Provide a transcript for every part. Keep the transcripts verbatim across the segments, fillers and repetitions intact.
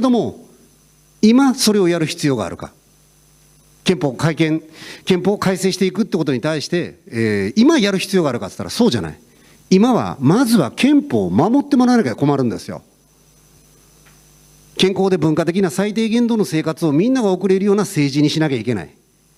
ども、今それをやる必要があるか。憲法改憲、憲法を改正していくってことに対して、えー、今やる必要があるかって言ったらそうじゃない。今は、まずは憲法を守ってもらわなきゃ困るんですよ。健康で文化的な最低限度の生活をみんなが送れるような政治にしなきゃいけない。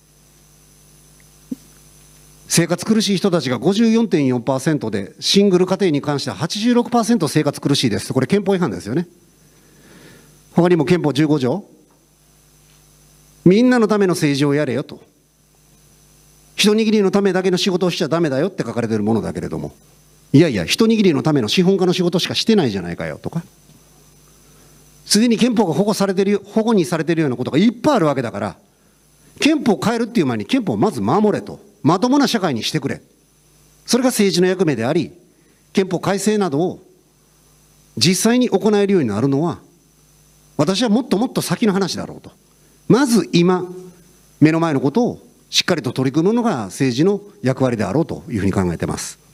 生活苦しい人たちが ごじゅうよんてんよんパーセント で、シングル家庭に関しては はちじゅうろくパーセント 生活苦しいです。これ憲法違反ですよね。他にも憲法じゅうご条、みんなのための政治をやれよと。一握りのためだけの仕事をしちゃダメだよって書かれているものだけれども、いやいや、一握りのための資本家の仕事しかしてないじゃないかよとか、すでに憲法が保護されてる、保護にされているようなことがいっぱいあるわけだから、憲法を変えるっていう前に憲法をまず守れと。まともな社会にしてくれ。それが政治の役目であり、憲法改正などを実際に行えるようになるのは、私はもっともっと先の話だろうと。まず今、目の前のことをしっかりと取り組むのが政治の役割であろうというふうに考えています。